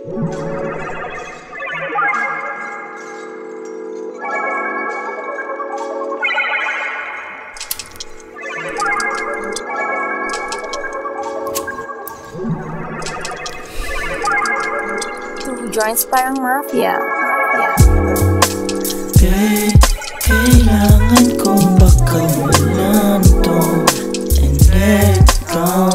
Joins parang mafia. Kailangan kong pagkawalan to and let it go.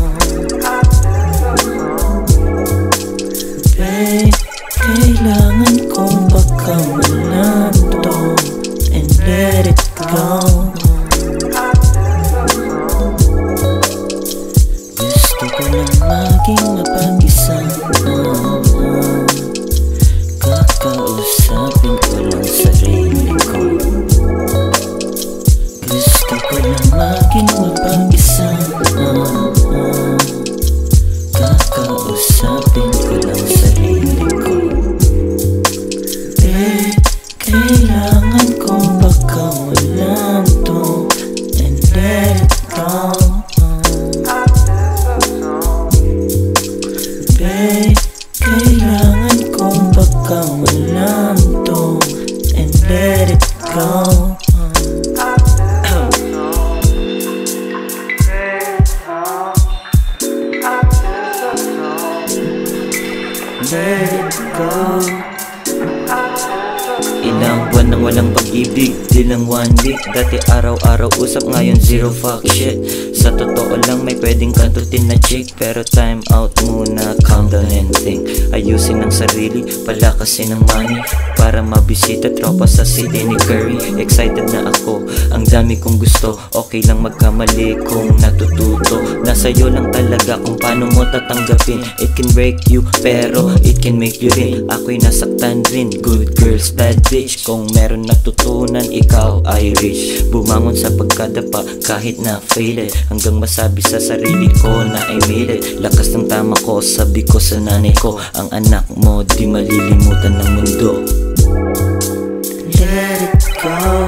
Kailangan kong pagkawalan to and let it go. Gusto ko lang maging mapag-isa. Kakausapin ko lang sarili ko. Gusto ko lang maging mapag-isa. Kakausapin ko lang sarili ko. Kailangan kong pagkawalan to and let it go. Kailangan kong pagkawalan to and let it go. Let it go. Ilang buwan nang walang pag-ibig, di lang 1 week. Dati araw-araw usap, ngayon zero fuck shit. Sa totoo lang may pwedeng kantutin na chick, pero time out muna, calm down and think. Ayusin ang sarili, palakasin ang money, para mabisita tropa sa city ni Curry. Excited na ako, ang dami kong gusto. Okay lang magkamali kung natututo. Nasa'yo lang talaga kung paano mo tatanggapin. It can break you, pero it can make you rin. Ako'y nasaktan rin, good girls, bad bitch. Kung meron natutunan, ikaw ay rich. Bumangon sa pagkadapa kahit na faded, hanggang masabi sa sarili ko na I made it. Lakas ng tama ko, sabi ko sa nanay ko, ang anak mo di malilimutan ng mundo. Let it go.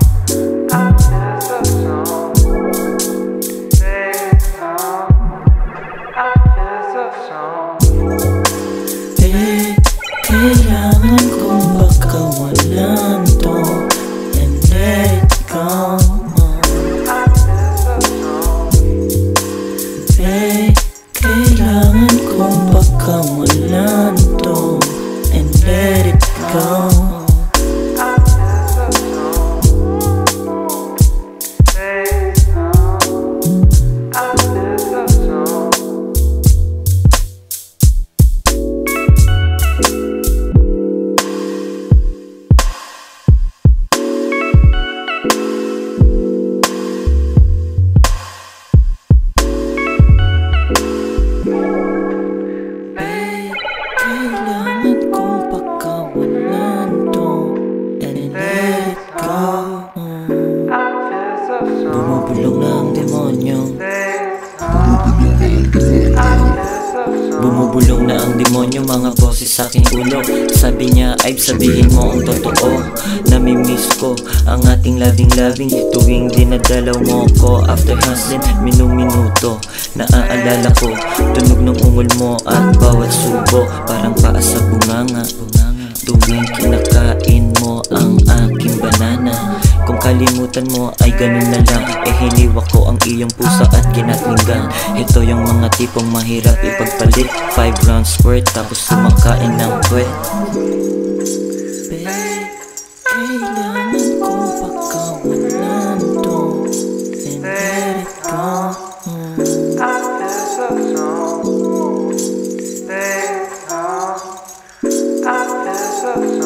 Kailangan kong pagkawalan to and let it go. Kailangan kong pagkawalan to and let it go. Kailangan kong pagkawalan to and let it go. Bumubulong na ang demonyo. Bumubulong na ang demonyo, mga boses sa aking ulo. Sabi niya, ay sabihin mo ang totoo. Namimiss ko ang ating labing-labing tuwing dinadalaw mo ko. After hustling, minuminuto, naaalala ko tunog ng ungol mo at bawat subo, parang paa sa bunganga. Tuwing kinakain mo ang aking banana, kung kalimutan mo ay ganun na lang. Hiniwa ko ang iyong puso at kinatlinggan. Ito yung mga tipong mahirap ipagpalit. 5 rounds worth tapos sumakain ng kwet. Kailangan kong pagkawalan to and let it go. I feel so strong. Stay calm. I feel so strong.